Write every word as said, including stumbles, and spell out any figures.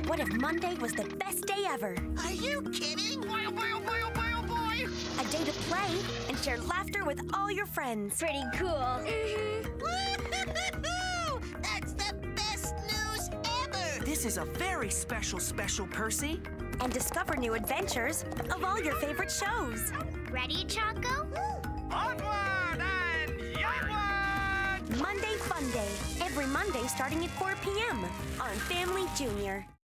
What if Monday was the best day ever? Are you kidding? Boy, oh boy, oh boy, oh boy, oh boy! A day to play and share laughter with all your friends. Pretty cool. Mm-hmm. Woo-hoo-hoo-hoo! That's the best news ever! This is a very special, special, Percy. And discover new adventures of all your favorite shows. Ready, Choco? Onward and youngward! Monday Funday. Every Monday starting at four p m on Family Junior.